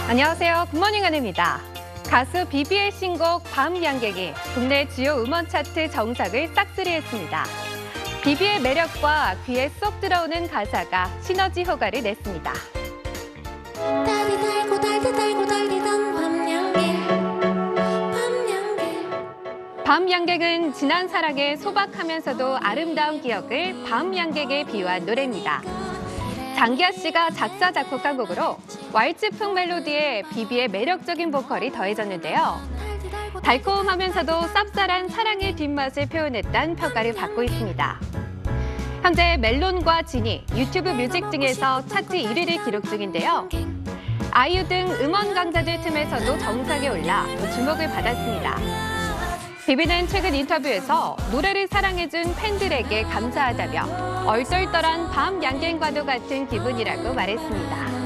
안녕하세요. 굿모닝 하늘입니다. 가수 비비의 신곡 밤 양갱이 국내 주요 음원 차트 정상을 싹쓸이했습니다. 비비의 매력과 귀에 쏙 들어오는 가사가 시너지 효과를 냈습니다. 달디 달고 달디 달고 달리던 밤 양갱 밤 양갱은 지난 사랑의 소박하면서도 아름다운 기억을 밤 양갱에 비유한 노래입니다. 장기하 씨가 작사, 작곡한 곡으로 왈츠풍 멜로디에 비비의 매력적인 보컬이 더해졌는데요. 달콤하면서도 쌉쌀한 사랑의 뒷맛을 표현했다는 평가를 받고 있습니다. 현재 멜론과 지니, 유튜브 뮤직 등에서 차트 1위를 기록 중인데요. 아이유 등 음원 강자들 틈에서도 정상에 올라 주목을 받았습니다. 비비는 최근 인터뷰에서 노래를 사랑해준 팬들에게 감사하다며 얼떨떨한 밤 양갱과도 같은 기분이라고 말했습니다.